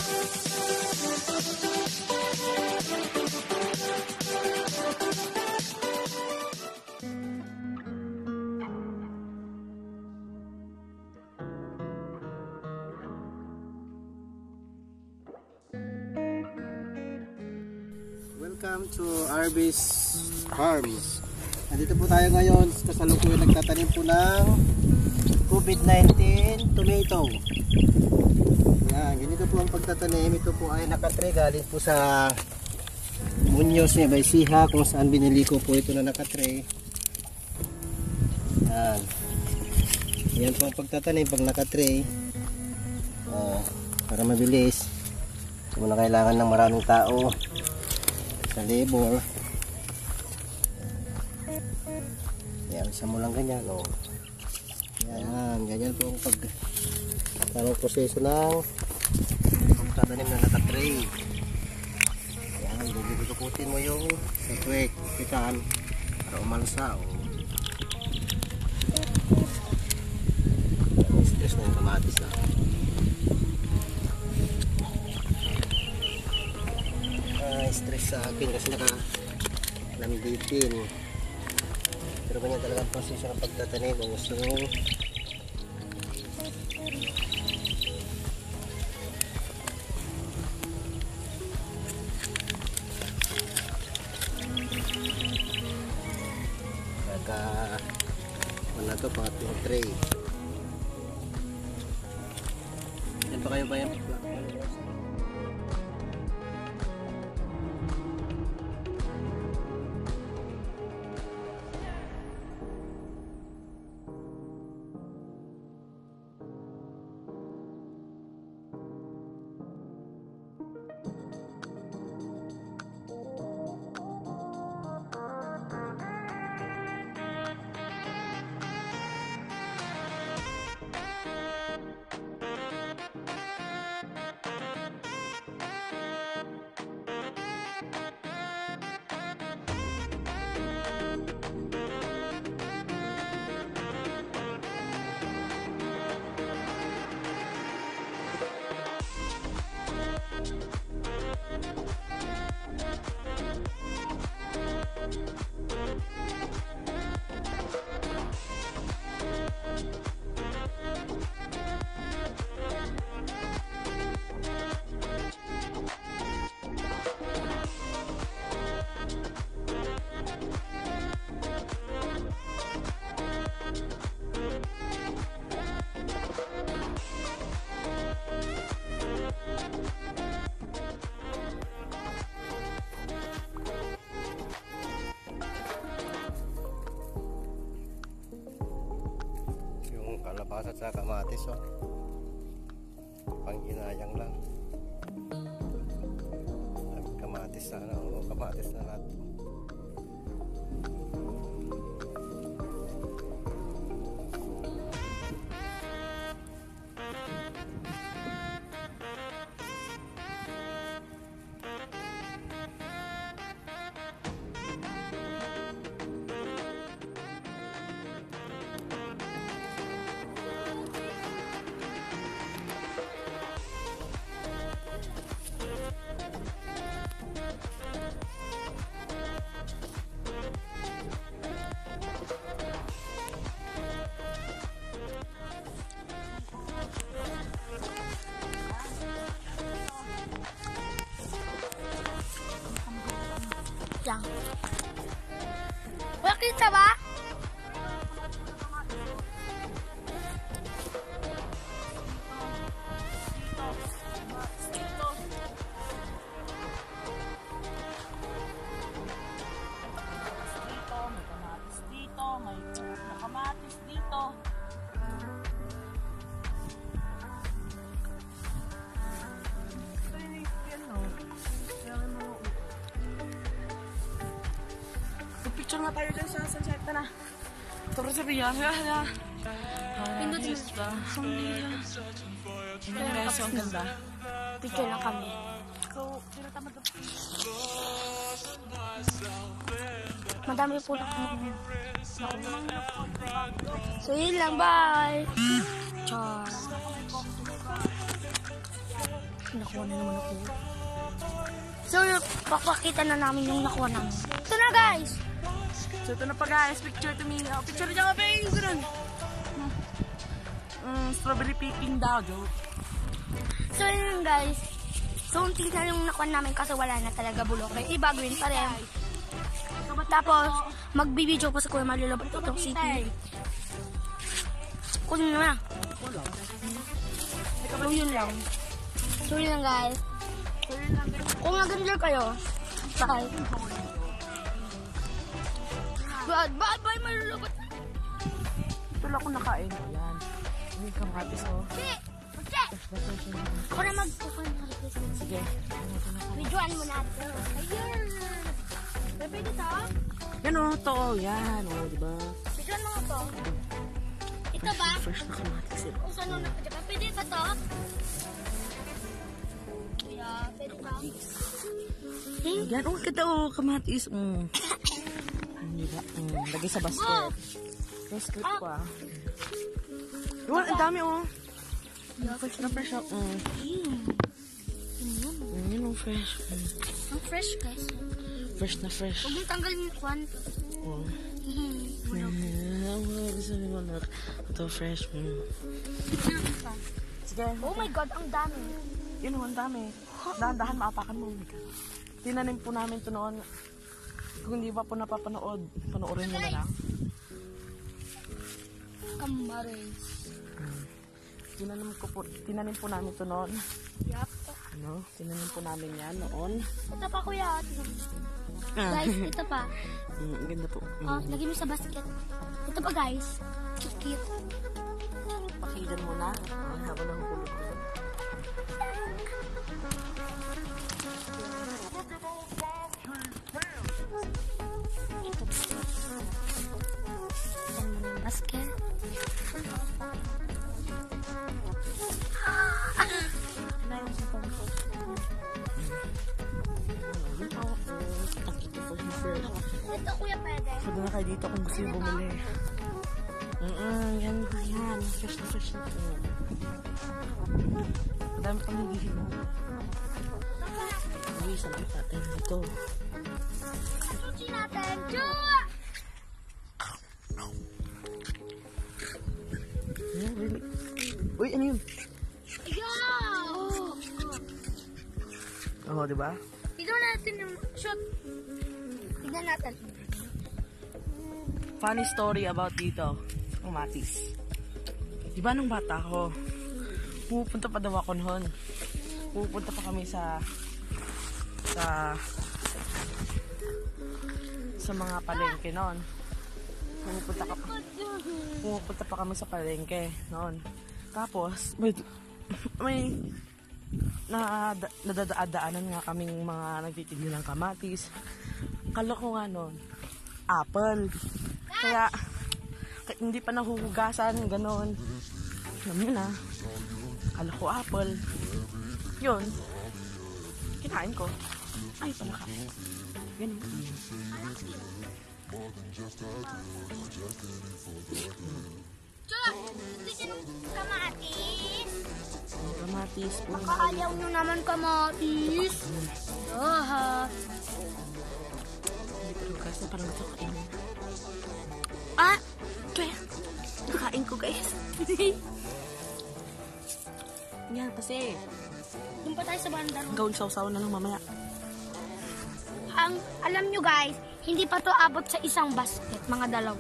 Welcome to Arbis Farms. Nandito po tayo ngayon, kasalukuyan nagtatanim po ng COVID-19 tomato. Yan, ganito po ang pagtatanim. Ito po ay nakatre galing po sa Muñoz ni Baysiha, kung saan binili ko po ito na nakatre. Yan. Yan po ang pagtatanim pag nakatre. Para mabilis. Kung na kailangan ng maraming tao sa labor. Yan, isa mo lang ganyan, o. Yan, ganyan po ang tamang proseso ng pagtatanim na nakatray. Yan, dudukutin mo yung setwek, pitan, para umalsa, o. Stress na yung kamatis, ha. Stress sa akin kasi naka-lambitin. Pero ganyan talaga ang proseso ng pagtatanim. Kung gusto nyo wala to, pangatlong tray. Yan pa kayo ba yan? Kalabasa sa kamatis, oh. Pangginayang lang. Kamatis na, oh, kamatis na lahat. Yang. Wala kita ba? Picture nga tayo dyan sa sunset na. Tara sa riyan. Pindot ba? Hindi na reso ang ganda. Picture na kami. So, tinatamad na. Madami po na kami. So, yun lang. Bye! Char! Nakuha na naman ako. So, papakita na namin yung nakuha namin. Ito na guys! So ito na pa guys, picture to me. Picture niya ka, Bing! Ganun. Strawberry picking daw, joke. So yun guys. So tingnan yung nakuha namin kasi wala na talaga bulok. Iba green pa rin. Tapos, magbibideo pa sa Kuya Malulobot itong city. Kunin na. So yun lang. So yun lang guys. Kung nag-enjoy kayo, bye. Bye, Malulobot. Ito lang ako nakain. Ayan. Hindi kamatis, oh. Ako na Sige. videoan mo natin. Ayun. Pwede to? Yan, oh. Ito, oh. Yan, oh. Diba? Videoan mo nga to. Ito ba? Fresh na kamatis, eh. Kung saan na pwede ba to? Kuya, pwede ba? Yan, oh. Kita, oh. Kamatis. Diba? Lagay sa basket. Basket ko, ah. Diba? Ang dami, oh. Fresh na fresh, oh. Yun, oh. Fresh. Ang fresh guys. Fresh na fresh. Huwag mong tanggalin yung kwan. Oh. Ito fresh. Sige. Oh my God, ang dami. Yun, ang dami. Dahan-dahan maapakan mo. Tinanim po namin ito noon. Kung hindi pa po napapanood, panoorin mo na lang. Kamaris. Tinanim po namin ito noon. Yup. Ano? Tinanim po namin yan noon. Ito pa kuya. Guys, ito pa. Ang ganda po. Oh, lagyan mo sa basket. Ito pa guys. Cute. Pakilan mo na. Habang nahulog ko. Basket. Ito kuya pwede. Pwede na kayo dito kung gusto yung bumili. Yan. Fresh na fresh na. Ang dami pang hindi mo. Hindi, sabi natin dito. Sushi natin. Yeah, really. Uy, ano yun? Oo, diba? Tignan natin yung shot. Tignan natin. Funny story about dito. Ang Matis. Diba nung bata ko, pupunta pa daw ako noon. Pupunta pa kami sa mga palengke noon. Pupunta pa kami sa palengke noon. Tapos, may nadadaanan nga kaming mga nagtitigil ng kamatis. Kala ko nga noon, apple. Kaya hindi pa nahuhugasan, ganon. Alam nyo na, kala ko apple. Yun, kinain ko. Ay, palaka. Ganun. Kamatis. Kamatis. Makaaliw nyo naman kamatis. Aha. Hindi pero guys, na parang gusto ko kainin. Ah! Kaya, nakain ko guys. Yan kasi. Doon pa tayo sa bandar. Gawin sausaw na lang mamaya. Alam nyo guys, hindi pa to abot sa isang basket, mga dalawa.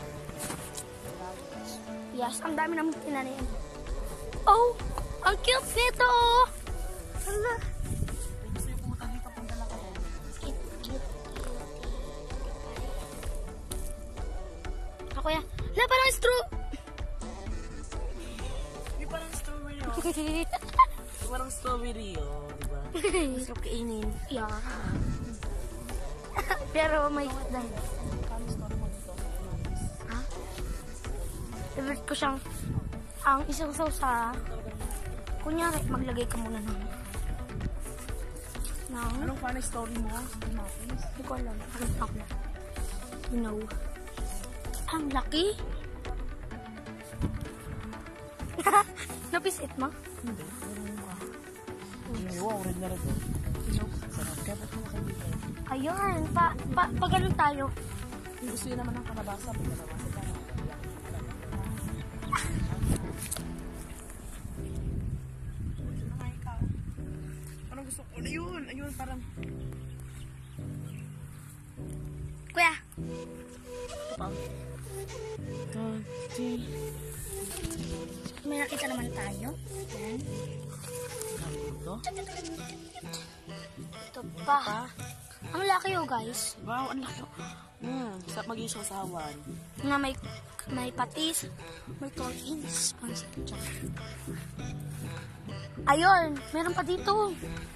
Yes, ang dami namin tinanim. Oh, ang cute nito. Hala. Gusto yung pumunta dito kung dala ko. Cute. Ako ya. Wala, parang straw. Hindi parang strawberry oh. Parang strawberry oh, diba? Gusto ko kainin. Yeah. Pero may dahil. Ha? Favorite ko siyang ang isang sausa. Kunyari, maglagay ka muna ng Anong funny story mo? hindi ko alam. Ako. You know. Ang laki. Napisit mo? Hindi. Ay, wow, red na red. Sarap. Kaya ba't mo kayo dito? Ayun, pa ganun tayo. Kung gusto yun naman ng kalabasa, pag kalabasa tayo. Anong gusto ko? Ayun, ayun, parang... Kuya, may nakita naman tayo. Yan. Ito pa. Ang laki oh guys. Wow, ang laki. Sarap maging sausawan. Na may patis, may tortins. Ayun, meron pa dito.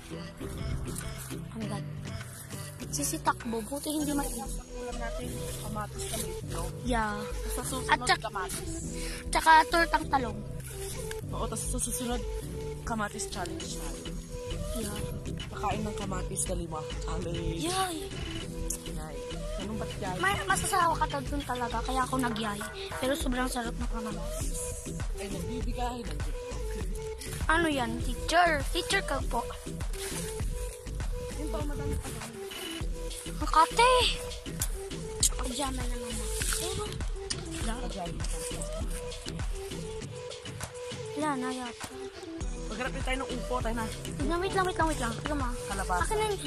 Ang ganda. Sisitakbo, buti hindi mainit. Ulam natin, kamatis kami ito. Yeah. Sa susunod, At kamatis. Tsaka tortang talong. Oo, tapos sa susunod, kamatis challenge natin. Yeah. Pakain ng kamatis na 5. Alay. Yay! Nay. Anong ba't yay? May masasawa ka dun talaga, kaya ako nagyay. Pero sobrang sarap ng kamatis. Ay, nagbibigay. Ano yan? Teacher. Teacher ka po. Yung pa, madami pa lang. Makate! Pajama naman na. Pero, wala na yata. Magharap din tayo ng upo, tayo na. Wait lang. Tignan mo. Kalabasa. Akin na yun.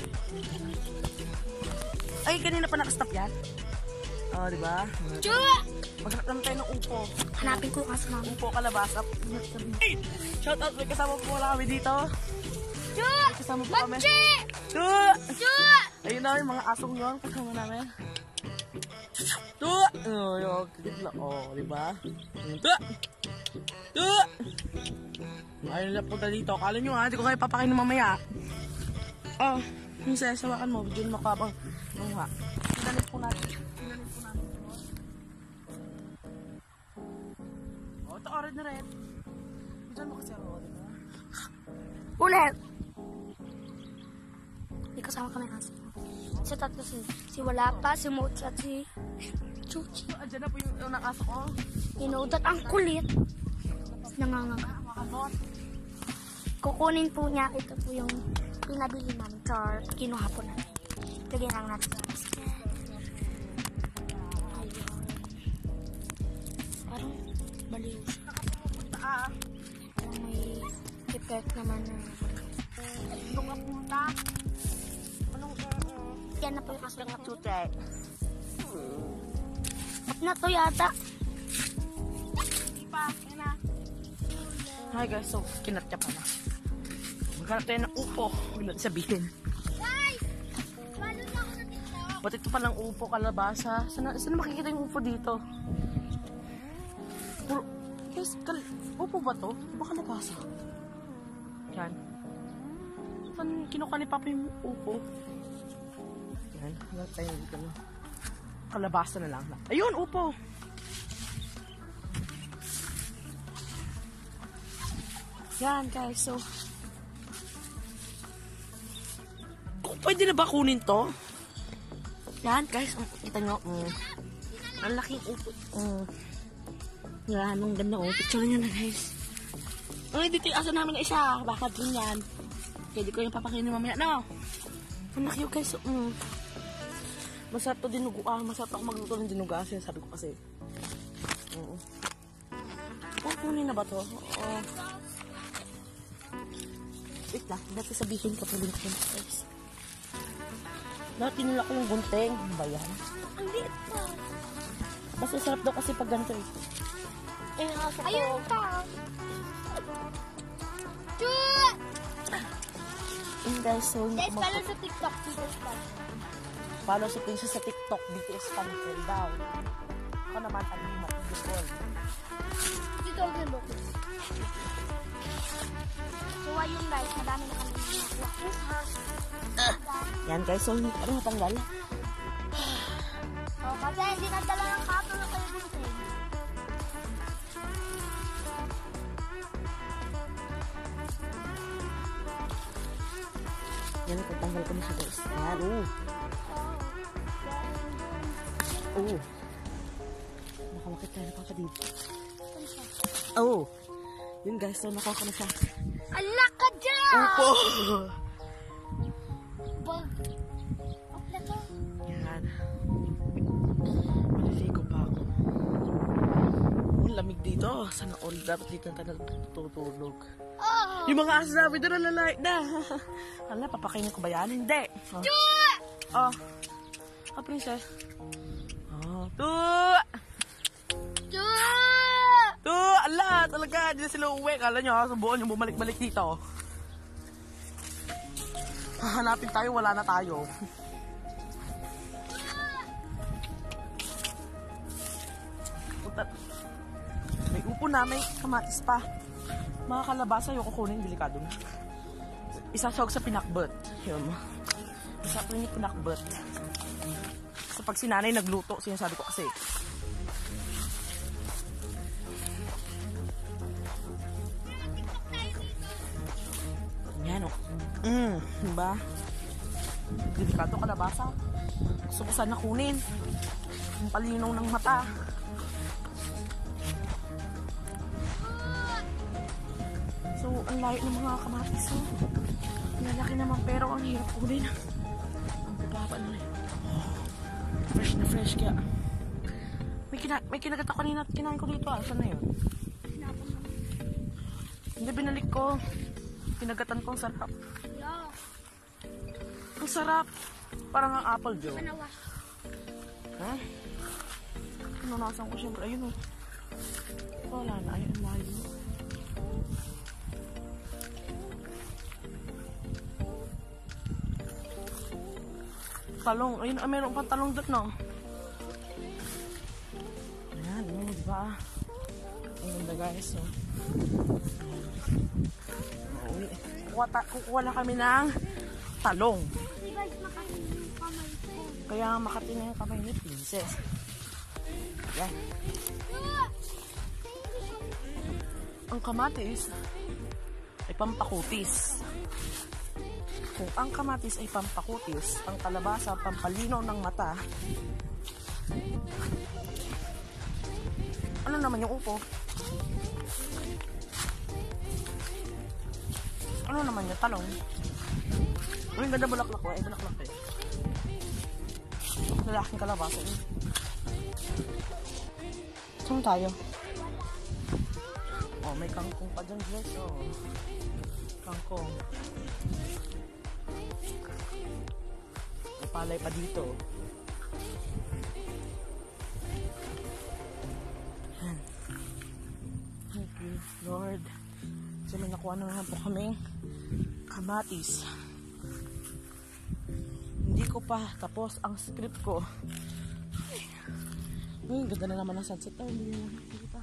Ay, kanina pa nakastop yan. Oo, di ba? Chua! Magharap lang tayo ng upo. Hanapin ko kasi mami. Upo, kalabasa. Hey! Shout out, may kasama po wala kami dito. Chua! May kasama po kami. Matche! Chua! Chua! Ayun na yung mga asong yun. Kasama namin. Chua! Oh, yung kikit lang. Oh, di ba? Chua! Chua! Ayaw nila punta dito. Kala nyo ha, hindi ko kayo papakain mamaya. Oh, yung sasawakan mo. Diyan mo kapang mangha. Sinanin po natin. Oh, ito orange na rin. Diyan mo kasi ako, di ba? Ulit! May kasama kami kasi. Si tatlo si Walapa, si Mochi at si Chuchi. Diyan na po yung unang aso ko. Inudat ang kulit. Nangangaga. Makamot. Kukunin po niya. Ito po yung pinabili namin. Char, kinuha po namin. Lagyan lang natin sa basket. Ayun. Parang baliw siya. Parang may effect naman na. Anong napunta? Yan na po yung aso na po. Chute. At na to yata. Hi guys, so kinatya pa na. Maghanap tayo ng upo. Huwag natin sabihin. Guys! Follow na ako sa TikTok. Ba't ito palang upo, kalabasa? Saan makikita yung upo dito? Puro, guys, upo ba to? Baka kalabasa. Yan. Saan kinuha ni Papa yung upo? Yan, hanap tayo dito na. Kalabasa na lang. Ayun, upo! Yan guys, so pwede na ba kunin to? Yan guys, kita nyo, ang laking upo. Yan, ang ganda oh. Picture nyo na guys. Ay, dito yung aso namin na isa. Baka din yan. Pwede ko yung papakainin mamaya. No? Ang laki yung guys. Masarap to dinuguan. Masarap ako magluto ng dinuguan. Sabi ko kasi. Kunin na ba to? Oo. Wait lang. Dati sabihin ko po din ko guys. Dati nila ko yung gunting. Ano ba yan? Ang liit pa. Basta sarap daw kasi pag ganito eh. Ayun pa. Chua! And guys, so Guys, follow sa TikTok. follow si Princess sa TikTok, BTS Panikel daw. Ako naman, Alima Beautiful. Dito ang ganda. So, ayun guys, madami na kami nakuha. Yan guys, so ano matanggal? Oh, kasi hindi nadala ng kato na kayo dito. Yan, tatanggal ko na siya guys. Yan, Nakawakit tayo na papa dito. Yun guys, so nakuha ko na siya. Alak ka dyan! upo. Bag. Opla to. Yan. Maliligo pa ako. Ang lamig dito. Sana all dapat dito na tayo natutulog. Oh. Yung mga aso namin doon nalalait na. Ala, papakainin ko ba yan? Hindi. Oh. Oh, princess. Oh. Ala, talaga. Hindi na sila uwi. Kala nyo, subukan yung bumalik-balik dito. Hahanapin tayo, wala na tayo. May upo na, may kamatis pa. Mga kalabasa, yung kukunin, delikado na. Isasawag sa pinakbet. Yun. Isa pa yung pinakbet. So pag si nanay nagluto, sinasabi ko kasi. Yan o. Diba? Delikado kalabasa. Gusto ko sana kunin. Yung palinaw ng mata. So, ang layo ng mga kamatis. So, lalaki naman pero ang hirap kunin. Ang bababa na yun. Fresh na fresh kaya. May kinagat ako kanina at kinain ko dito. Saan na yun? Hindi, binalik ko. Kinagatan ko, ang sarap. Ang sarap. Parang ang apple, Joe. Ha? Pinunasan ko siyempre. Ayun o. Wala na. Ayun, ang layo. Talong. Ayun, meron pang talong doon, no? Ayan, diba? Ang ganda, guys, no? Kukuha na kami ng talong. Kaya makati na yung kamay ni Princess. Yan. Ang kamatis ay pampakutis. Kung ang kamatis ay pampakutis, ang kalabasa pampalinaw ng mata. Ano naman yung upo? Ano naman yung talong? Ang ganda bulaklak ko. Ay, bulaklak eh. Lalaking kalabasa eh. Saan tayo? Oh, may kangkong pa dyan, guys. Oh. Kangkong. May palay pa dito. Yan. Thank you, Lord. So, may nakuha na naman po kaming kamatis. Hindi ko pa tapos ang script ko. Ay, ganda na naman ang sunset. Ay, hindi naman nakikita.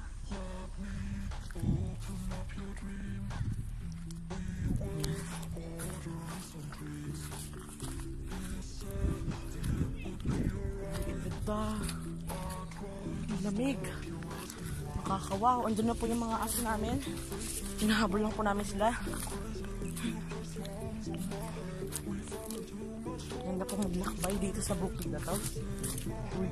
Ganda. Ang lamig. Nakakawaw. Andun na po yung mga aso namin. Hinahabol lang po namin sila. Ganda po maglakbay dito sa bukid na to. Uy.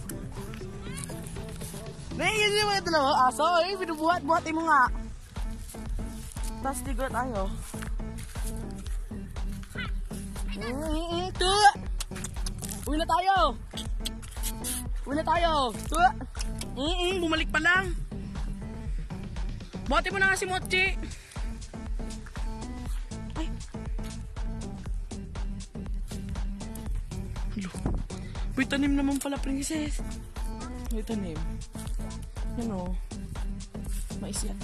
Naiyan yung mga dalawang aso. Eh, binubuhat-buhatin mo nga. Tapos ligo na tayo. Uwi na tayo. Uwi na tayo. Bumalik pa lang. Buhatin mo na nga si Mochi. Ay. Hello. May tanim naman pala, princess. May tanim. Yan o. Mais yan.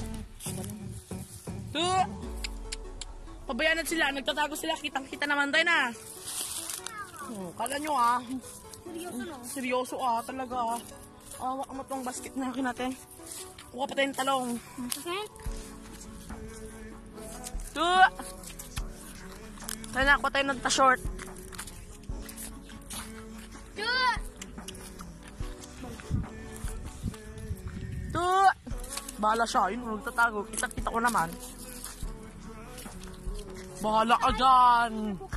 Pabayaan sila. Nagtatago sila. Kitang-kita naman tayo na. Kala nyo ah. Seryoso no? Seryoso ah. Talaga ah. Awak mo tong basket na akin natin. Kuha pa tayong talong. Okay? Tayo na, kuha tayo ng ta-short. Bahala siya. Yun, nagtatago. Kita-kita ko naman. Bahala ka dyan.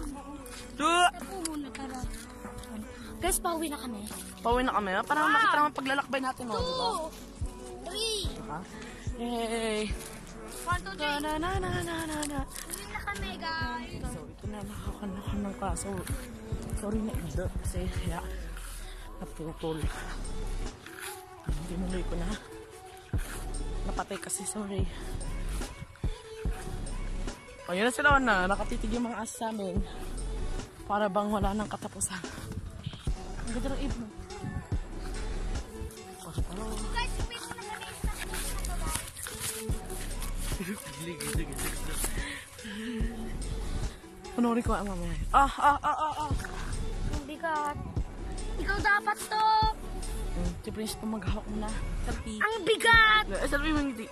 Guys, pauwi na kami. Pauwi na kami. Parang makita naman paglalakbay natin. Oh, diba? 3. Yay! 1, 2, 3. Na. Uwi na kami. So, ito na nakakanak ng kaso. Sorry na ito kasi kaya naputol. Dinuloy ko na. Napatay kasi, sorry. O, yun na sila na. Nakatitig yung mga asa sa amin. Para bang wala nang katapusan. Ang ganda ng ibon. Panoorin ko ang mamaya. Ang bigat. Ikaw dapat to. Si Prince pa maghahawak muna. Selfie. Ang bigat. Selfie mo hindi.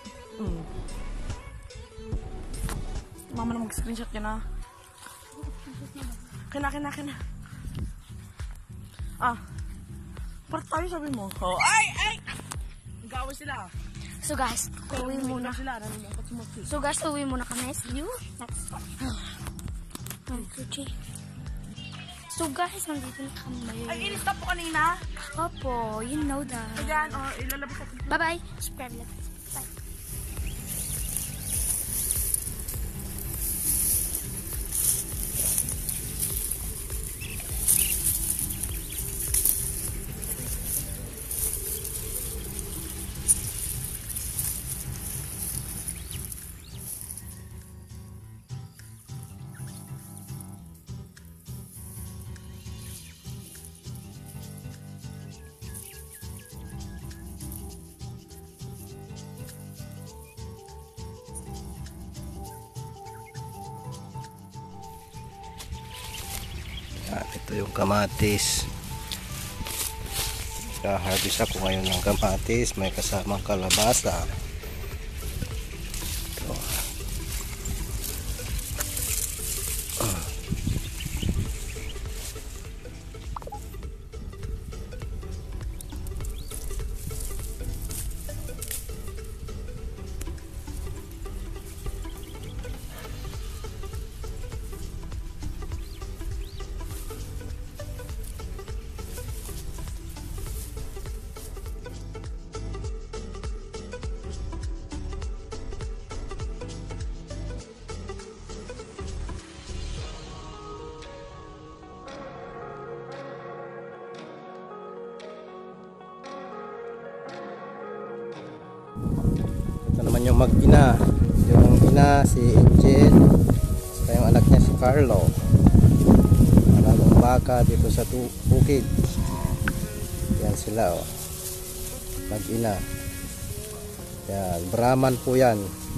Mama na mag-screenshot ka na. Kina. Part tayo sabi mo. Oh, ay! Nag-away sila. So guys, uwi muna. So guys, uwi muna kami. See you next time. So guys, nandito na kami. Ay, in-stop po kanina. Opo, you know that. Ayan, ilalabas natin. Bye-bye. Subscribe lang. Bye. Ito yung kamatis. Harvest ako ngayon ng kamatis. May kasamang kalabasa. Ito. Ito naman yung mag-ina. Yung ina si Angel, saka yung anak niya si Carlo. Alagang baka dito sa bukid. Yan sila, oh. Mag-ina. Yan, Brahman po yan.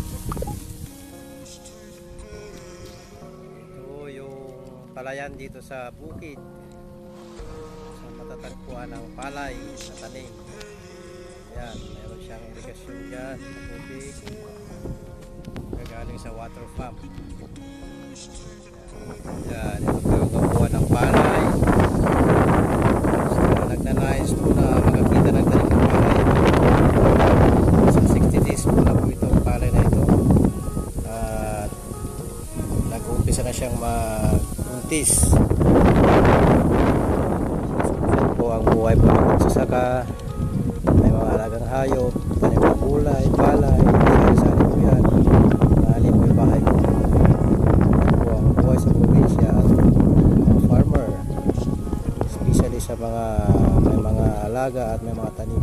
Ito yung palayan dito sa bukid. Sa matatagpuan ng palay na tanim. Yan, meron siyang irigasyon dyan sa tubig. Gagaling sa water pump. Yan, ito po yung gabuan ng palay. So, nagnanais po na makakita ng tanim ng palay. Sa 60 days po na po itong palay na ito. At nag-uumpisa na siyang mag-untis. Yan po ang buhay po ng magsasaka. May mga alagang hayop, tanim ng gulay, palay, sari-sari po yan. Mahali po yung bahay ko. Yan po ang buhay sa probinsya at mga farmer. Especially sa mga may mga alaga at may mga tanim.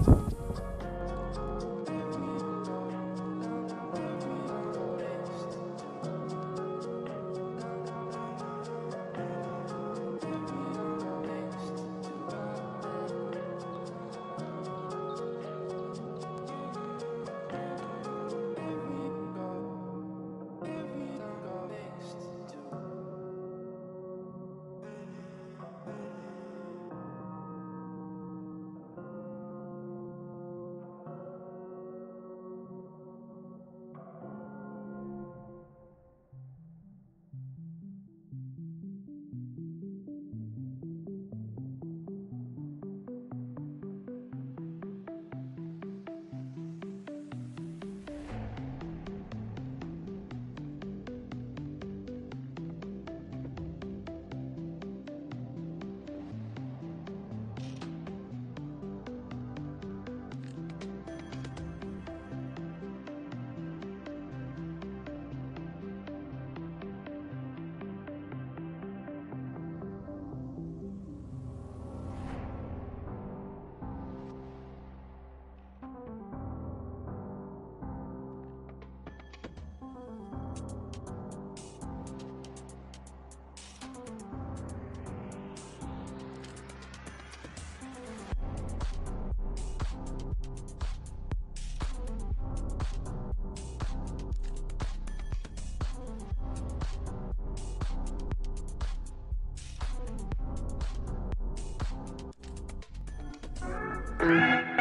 Bye.